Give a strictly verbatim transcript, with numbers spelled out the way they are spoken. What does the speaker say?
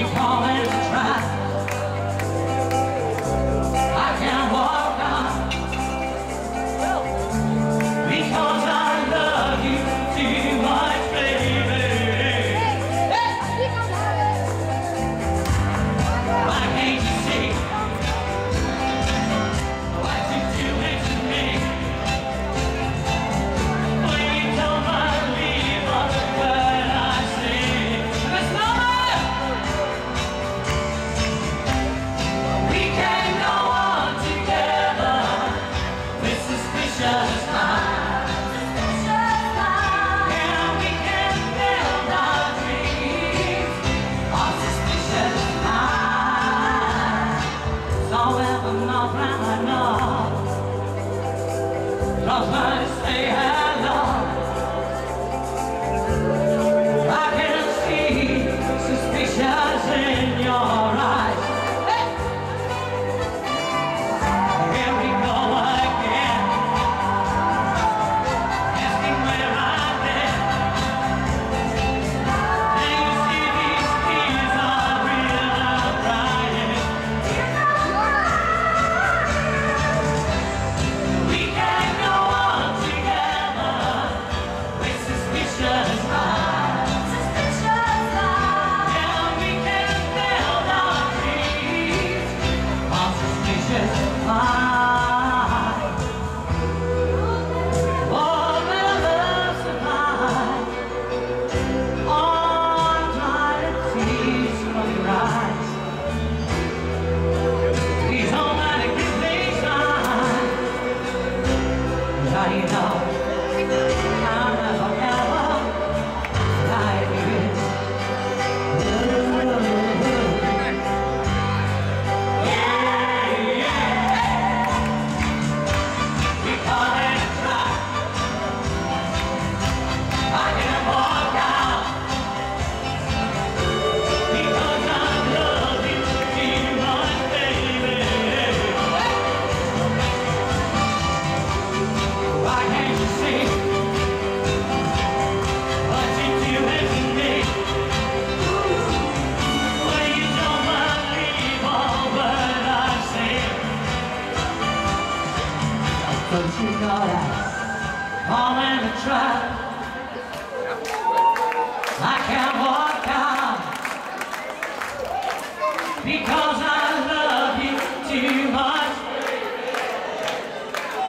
call it a trap. I can't walk on because I love you too much, baby. Why can't you see what you're doing to me? When you don't believe all the word I say. Miss Mama! We can't go on together with suspicious minds. Yeah, we can build our dreams on suspicious minds. So ever not round enough, just wanna say hello. I can see suspicious in your eyes. Hey! Here we go again, asking where I've been. And you see these tears are real, I'm crying. We can't go on together with suspicious minds. Yeah, we can build our dreams on suspicious minds. Oh, will love survive? On trying to tease from your eyes. Please don't let it give me sign. Now you know I'll never ever lie to you. Yeah, yeah. We call it a trap. I can't walk out because I love you too much, baby. Why can't you see what you're doing to me? When you don't believe all that I say. Don't you know that I'm in a trap? I can't